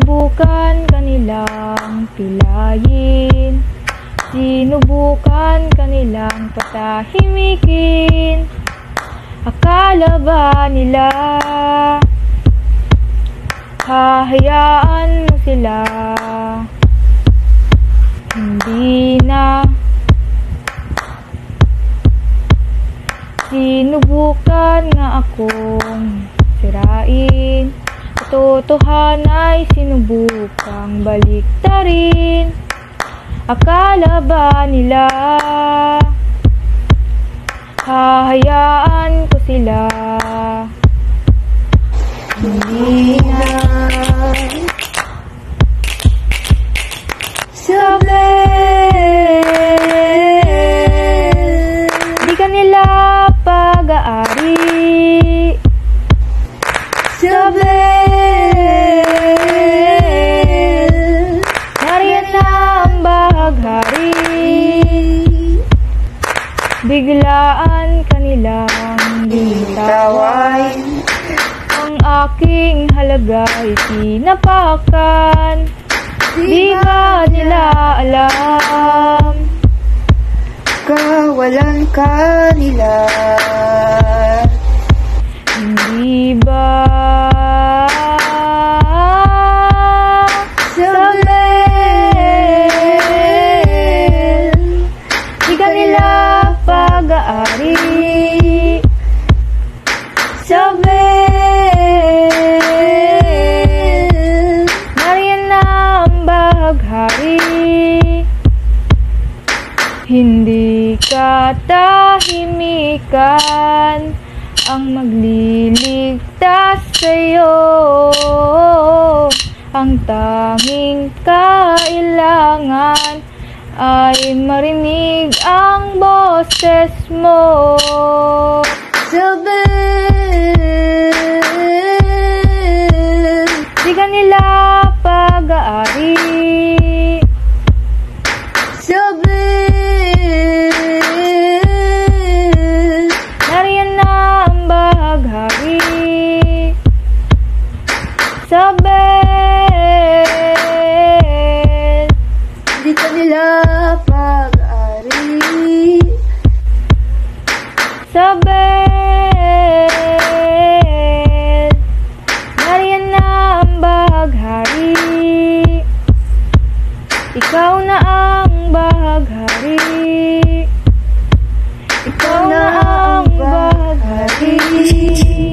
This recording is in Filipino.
Sinubukan kanilang pilayin, sinubukan kanilang patahimikin. Akala ba nila hahayaan mo sila? Hindi na. Sinubukan nga akong sirain, katotohanan ay sinubukang baliktarin. Akala ba nila hahayaan ko sila? Hindi na. Sabel, di ka nila pag-aari. Sabel, nariyan na ang bahaghari. Biglaan kanilang binitawan, ang aking halaga'y tinapakan. Di ba nila alam, kawalan ka nila? hindi ba? Sabel, di ka nila pag-aari. Sabel, nariyan na ang bahaghari. Hindi ka tahimikan ang magliligtas sa'yo. Ang tanging kailangan ay marinig ang boses mo. Sabel, Di ka nila pag-aari. Sabel, Nariyan na ang bahaghari. Sabel, di ka nila pag-ari. Sabel, nariyan na ang bahaghari. Ikaw na ang bahaghari. Ikaw na ang bahaghari.